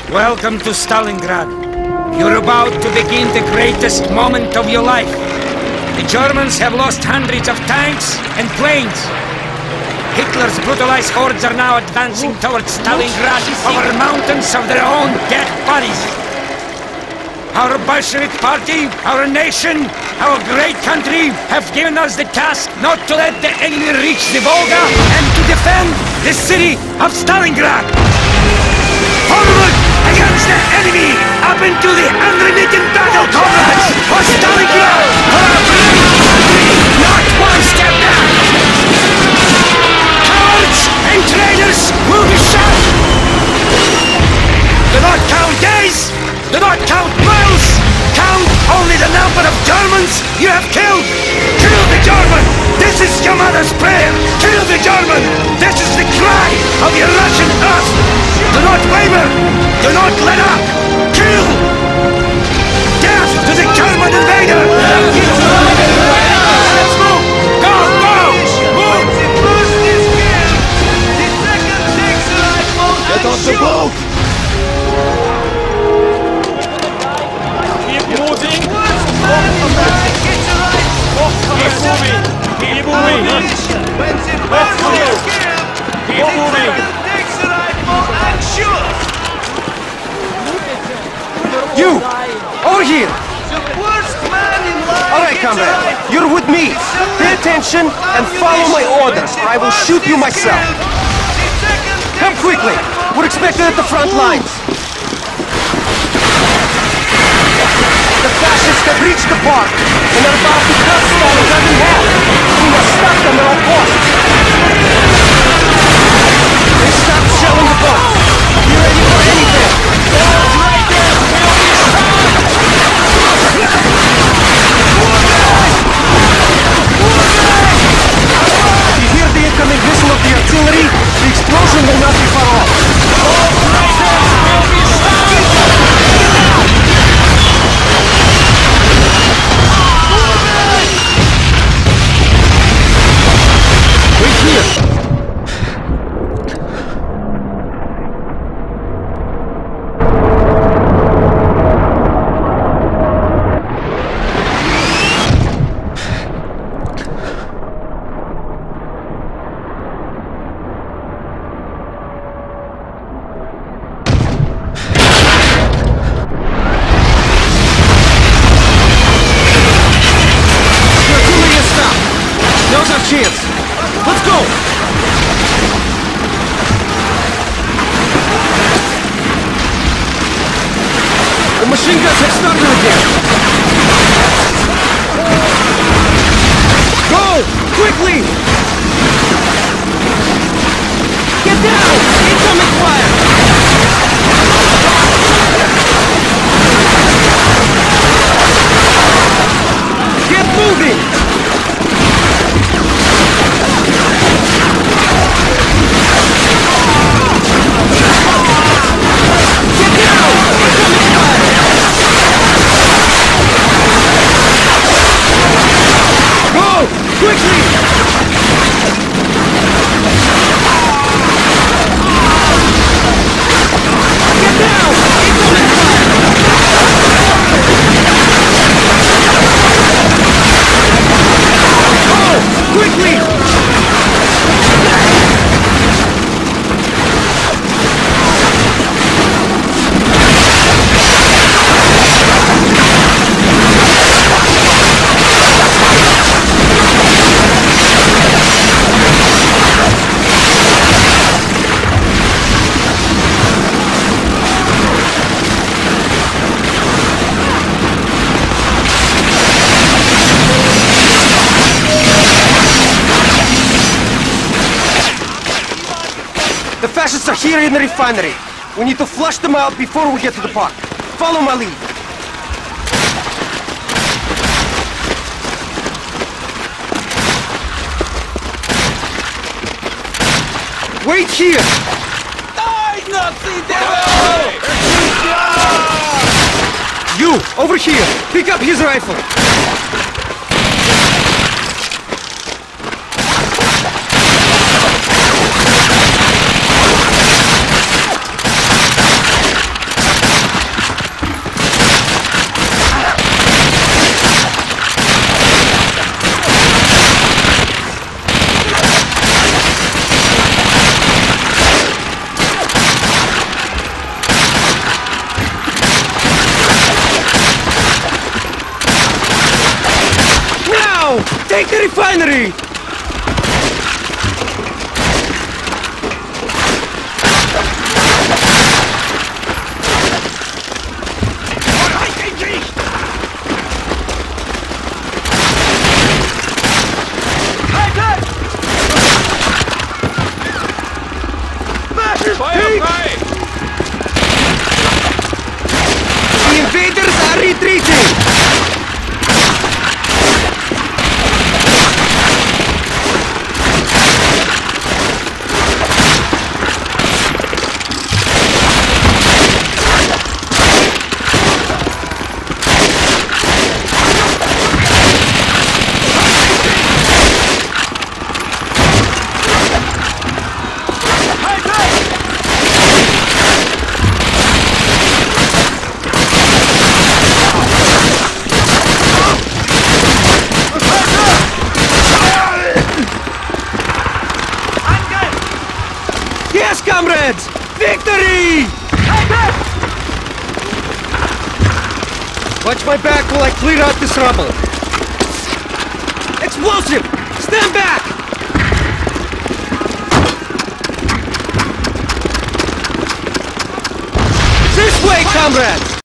Welcome to Stalingrad. You're about to begin the greatest moment of your life. The Germans have lost hundreds of tanks and planes. Hitler's brutalized hordes are now advancing towards Stalingrad over mountains of their own dead bodies. Our Bolshevik party, our nation, our great country have given us the task not to let the enemy reach the Volga and to defend the city of Stalingrad. Forward against the enemy, up into the unremitting battle, comrades, for Stalingrad, for our great country, not one step back. Cowards and traitors will be shot. Do not count days, do not count miles, count only the number of Germans you have killed. Kill the German, this is your mother's prayer. Kill the German, this is the cry of your Russian earth. Do not waver, do not let up, kill! Death to the German invader! Let's move! Go, go! Move! The first is killed! The second takes a rifle and Get off the boat! Keep moving! First man in line gets a rifle! Keep moving! Keep moving! When the first is killed, the second takes a rifle and shoots! You! Over here! The first man in line Alright, gets a comrade. rifle! You're with me. Pay attention and follow my orders, or I will shoot you myself. Come quickly. We're expected at the front lines. The fascists have reached the park and are about to cut Stalingrad in half. We must stop them at all costs. They stopped shelling the boat. Be ready for anything. Right there. You hear the incoming whistle of the artillery? The explosion will not be far off. Wait here! Now's our chance! Let's go! The machine guns have started again! Go! Quickly! Get down! Incoming fire! Get moving! The fascists are here in the refinery. We need to flush them out before we get to the park. Follow my lead. Wait here! You, over here! Pick up his rifle! Take the refinery! Feuer frei! The invaders are retreating! Yes, comrades! Victory! Watch my back while I clear out this rubble. Explosive! Stand back! This way, comrades!